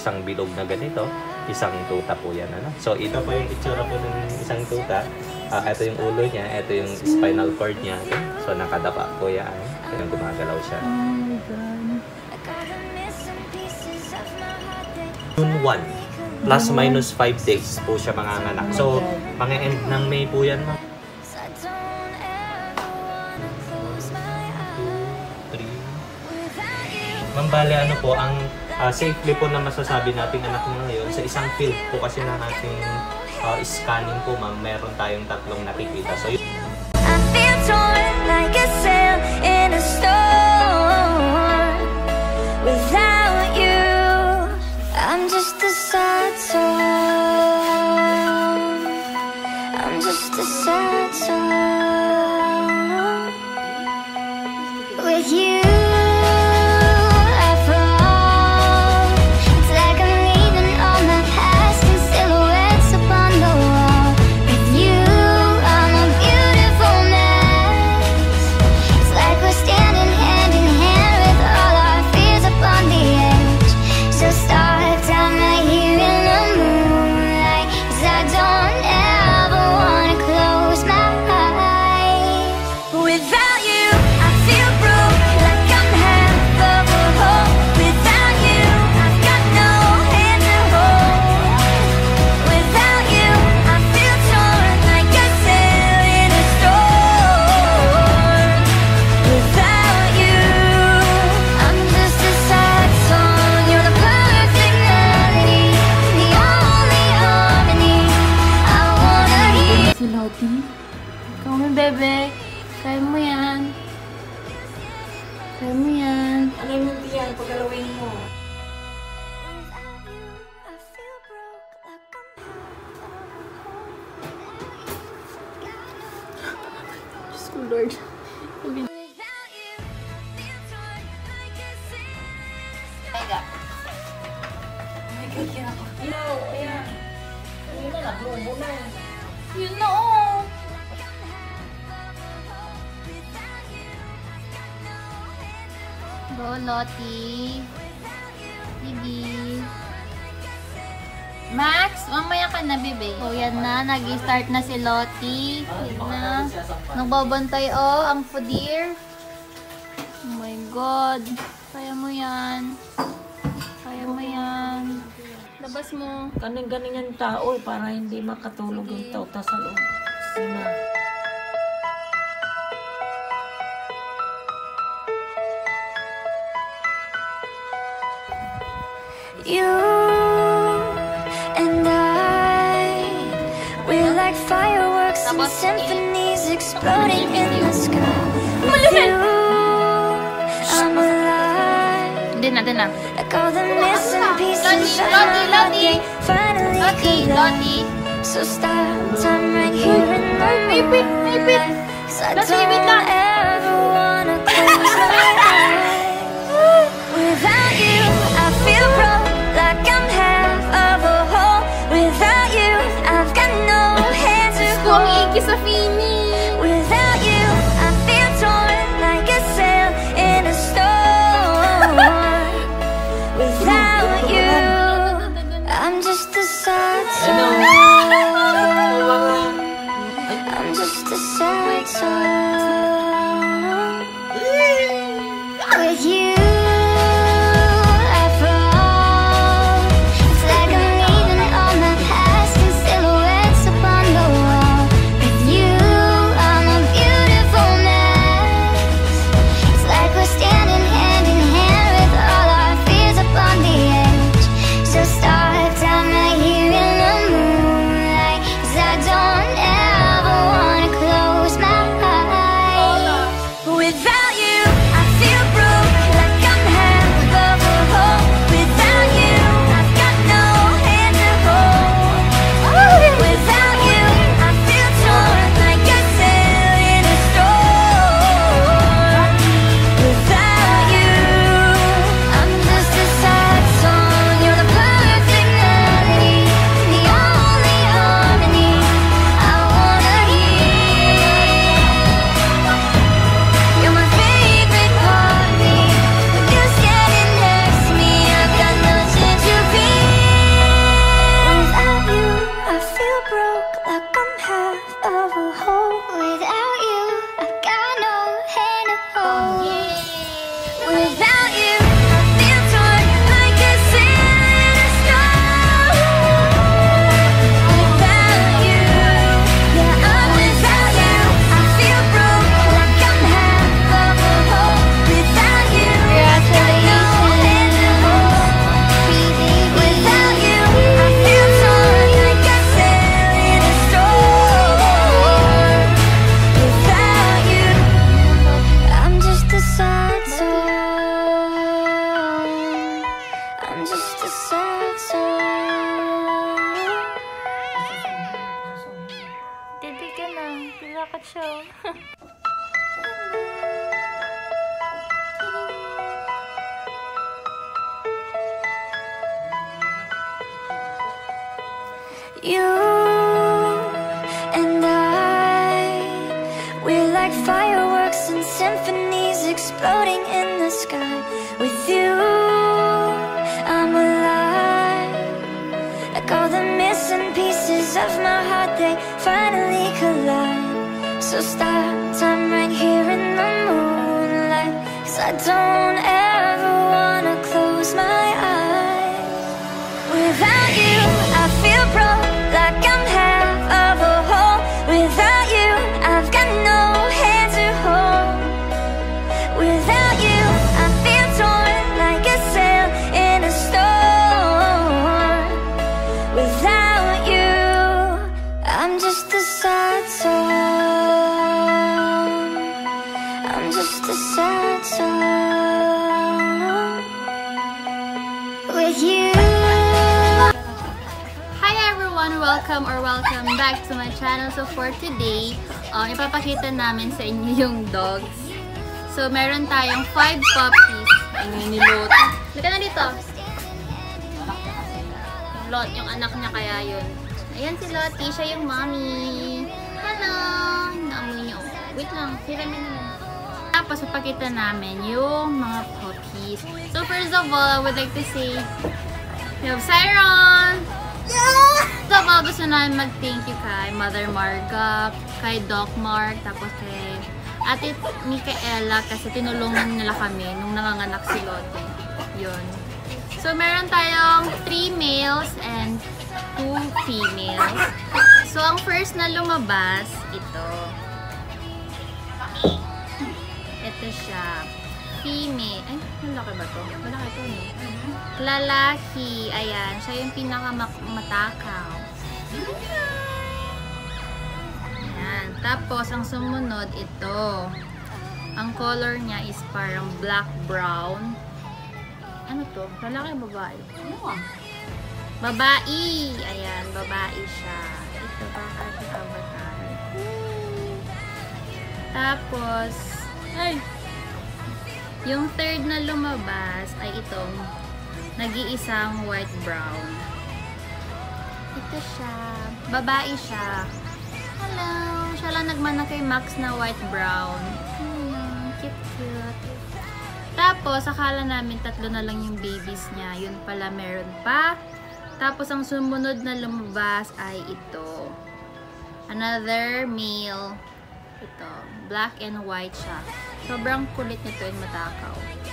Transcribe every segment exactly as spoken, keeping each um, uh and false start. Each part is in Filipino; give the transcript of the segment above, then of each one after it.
isang bilog na ganito, isang tuta po yan. Ano? So ito po yung itsura po ng isang tuta. Uh, ito yung ulo niya, ito yung spinal cord niya. Okay? So nakadapa po yan. Kaya gumagalaw siya. Oh my God. June first, plus minus five days po siya manganganak. So mga end ng May po yan. Ma'am, bale, ano po, ang uh, safely po na masasabi nating anak niya ngayon, sa isang field po kasi ng ating uh, scanning po, ma'am, meron tayong tatlong nakikita. So, yun. I feel torn like a sail in a storm. Without you, I'm just a sad song. I'm just a sad song. With you. Come on, bebe. Kaya mo yan. Kaya mo yan. Ano yung hindi yan? Paggalawin mo. Diyos ko, Lord. Mega. My God, yan ako. Ilaw, ayan. Ayun na, naglubo na. Yun na, oh. Go, Lottie. Sige. Max, mamaya ka na, bebe. Oh, yan na. Nag-start na si Lottie. Yan na. Nagbabantay, oh, ang foodir. Oh my God. Kaya mo yan. Kaya mo yan. Labas mo. Ganing-ganing yung tao eh, para hindi makatulog yung tao sa loob. Sina. You and I, we're like fireworks and symphonies exploding in the sky. With you, I'm alive. Hindi na, hindi na. Like all the missing pieces Lottie, of Lottie, my Lottie. heart finally Lottie, collide. Lottie. So stop time right here in the Ipit, ipit. moonlight. 'Cause I Lottie, don't ipit lang. ever wanna close my eyes. Without you, I feel broke, like I'm half of a whole. Without you, I've got no hands to Gusto ang hold. iki sa Fini. Without you, I feel torn like a sail in a storm. Without you, I'm just a sad song. I'm just a sad song. With you, I fall. It's like I'm leaving all my past in silhouettes upon the wall. With you, I'm a beautiful mess. It's like we're standing hand in hand with all our fears upon the edge. So start down my I'm just a sad song. Didi ka na. Pilakat siya. You and I, we're like fireworks and symphonies exploding in the sky. With you, I'm alive. Like all the missing pieces of my heart, they finally collide. So stop time right here in the moonlight, 'cause I don't ever wanna close my eyes. Without you, I feel broke, like I'm half of a whole. Without you, I've got no hand to hold. Without you, I feel torn like a sail in a storm. Without you, I'm just a sad song. I'm just a sad song. With you. Welcome or welcome back to my channel. So for today, um, ipapakita namin sa inyo yung dogs. So meron tayong five puppies. Ayun ni Lot. Lika na dito. Lot, yung anak niya kaya yun. Ayan si Lottie, siya yung mommy. Hello! Naamoy niyo. Wait lang, hiramin na lang. Tapos ipakita namin yung mga puppies. So first of all, I would like to say, we have Siron! So, gusto namin mag-thank you kay Mother Marga, kay Doc Mark, tapos kay Ate Micaela kasi tinulungan nila kami nung nanganganak si Lotte. Yun. So, meron tayong three males and two females. So, ang first na lumabas, ito. Ito siya. Female. Ay, malaki ba to? Malaki to, no? Lalaki. Ayan. Siya yung pinakamatakaw. Ayan. Tapos, ang sumunod, ito. Ang color niya is parang black-brown. Ano to? Lalaki o babae? Babae! Ayan. Babae siya. Ito, baka siya avatar. Tapos, ay! Yung third na lumabas ay itong nag-iisang white-brown. Ito siya. Babae siya. Hello! Siya lang nagmana kay Max na white-brown. Hmm, cute-cute. Tapos, akala namin tatlo na lang yung babies niya. Yun pala, meron pa. Tapos, ang sumunod na lumabas ay ito. Another male. Ito. Black and white siya. Sobrang kulit nito yung matakaw.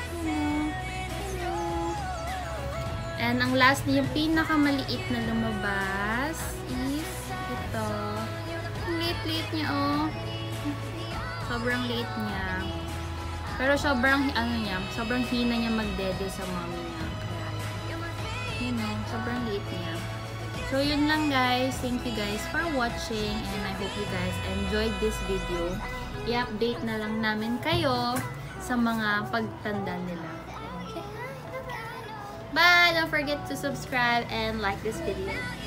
And ang last na yung pinakamaliit na lumabas is ito. Ang liit-liit niya, oh. Sobrang liit niya. Pero sobrang, ano niya, sobrang hina niya magdede sa mommy niya. Kaya, yun know, sobrang liit niya. So, yun lang guys. Thank you guys for watching and I hope you guys enjoyed this video. I-update na lang namin kayo sa mga pagtanda nila. Bye! Don't forget to subscribe and like this video.